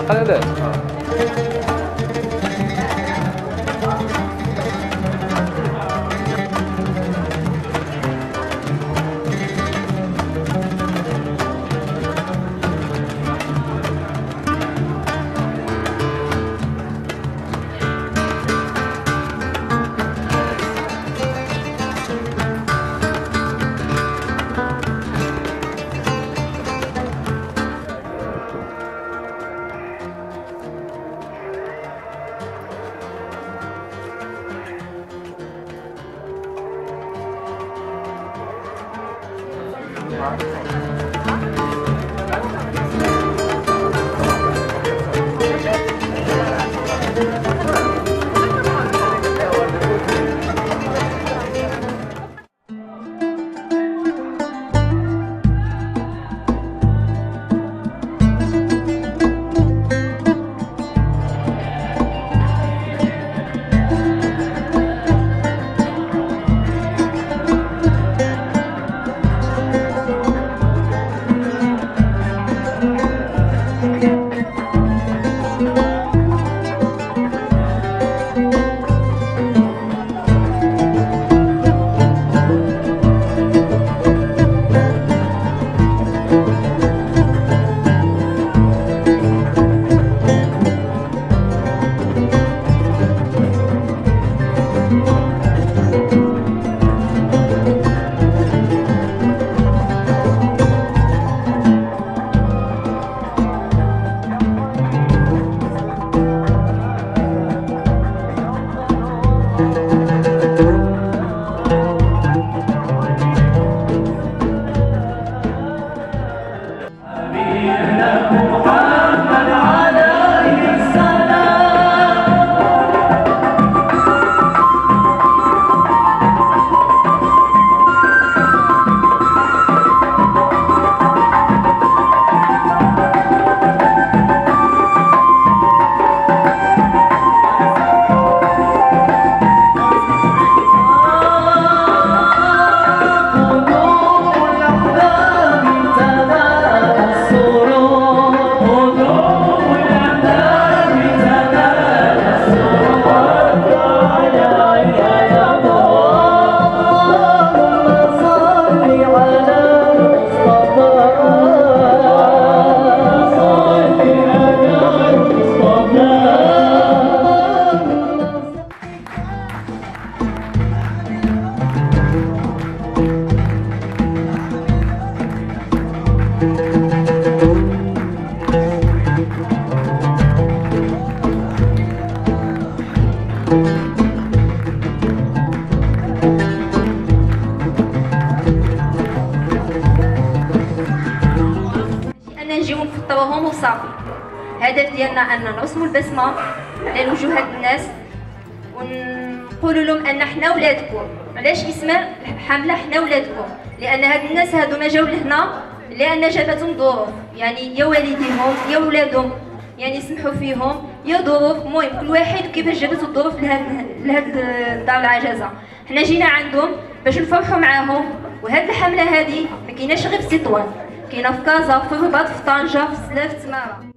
قلالات. نجيو نفطروهم وصافي. الهدف ديالنا ان نرسموا البسمه على وجوه هاد الناس ونقولوا لهم ان حنا ولادكم. علاش اسم حمله حنا ولادكم؟ لان هاد الناس هادو ما جاو لهنا لان جابتهم ظروف، يعني يا والديهم يا ولادهم يعني سمحوا فيهم يا ظروف، المهم كل واحد كيفاش جابته الظروف لهاد الدار العجزه. حنا جينا عندهم باش نفرحوا معاهم. وهاد الحمله هادي ما كايناش غير في تطوان، كاينه في كازا، في الرباط، في طنجه، في سلاف، في تماره.